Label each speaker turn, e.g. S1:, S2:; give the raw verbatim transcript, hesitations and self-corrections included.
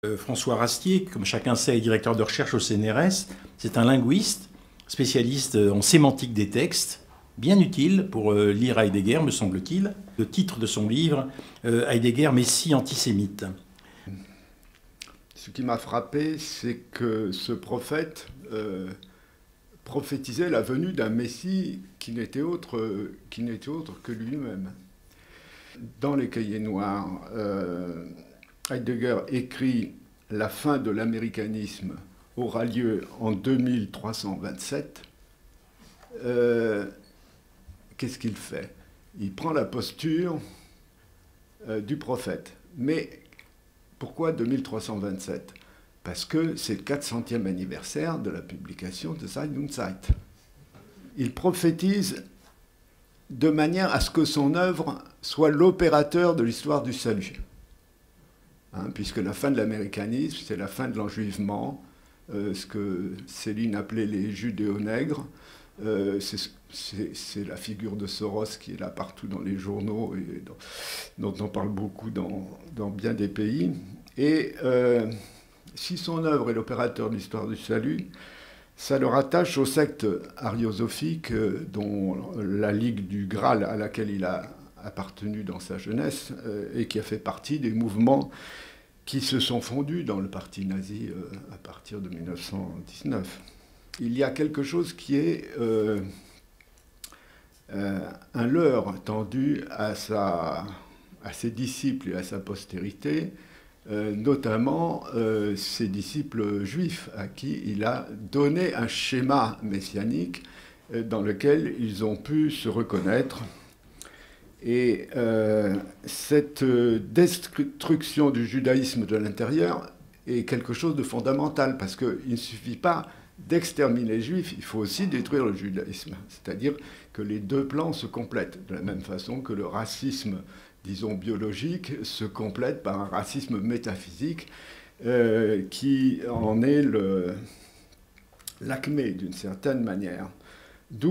S1: François Rastier, comme chacun sait, est directeur de recherche au C N R S. C'est un linguiste, spécialiste en sémantique des textes, bien utile pour lire Heidegger, me semble-t-il. Le titre de son livre, Heidegger, Messie antisémite.
S2: Ce qui m'a frappé, c'est que ce prophète euh, prophétisait la venue d'un Messie qui n'était autre, qui n'était autre que lui-même. Dans les Cahiers noirs, euh, Heidegger écrit « La fin de l'américanisme aura lieu en deux mille trois cent vingt-sept ». Euh, qu'est-ce qu'il fait? Il prend la posture euh, du prophète. Mais pourquoi deux mille trois cent vingt-sept? Parce que c'est le quatre centième anniversaire de la publication de Zeit und Zeit. Il prophétise de manière à ce que son œuvre soit l'opérateur de l'histoire du salut. Hein, puisque la fin de l'américanisme, c'est la fin de l'enjuivement, euh, ce que Céline appelait les judéo-nègres. Euh, c'est la figure de Soros qui est là partout dans les journaux et dans, dont on parle beaucoup dans, dans bien des pays. Et euh, si son œuvre est l'opérateur de l'histoire du salut, ça le rattache aux sectes ariosophiques dont la Ligue du Graal, à laquelle il a appartenu dans sa jeunesse, euh, et qui a fait partie des mouvements qui se sont fondus dans le parti nazi euh, à partir de mille neuf cent dix-neuf. Il y a quelque chose qui est euh, euh, un leurre tendu à, sa, à ses disciples et à sa postérité, euh, notamment euh, ses disciples juifs, à qui il a donné un schéma messianique euh, dans lequel ils ont pu se reconnaître. Et euh, cette destruction du judaïsme de l'intérieur est quelque chose de fondamental, parce qu'il ne suffit pas d'exterminer les juifs, il faut aussi détruire le judaïsme. C'est-à-dire que les deux plans se complètent, de la même façon que le racisme, disons, biologique, se complète par un racisme métaphysique euh, qui en est l'acmé d'une certaine manière.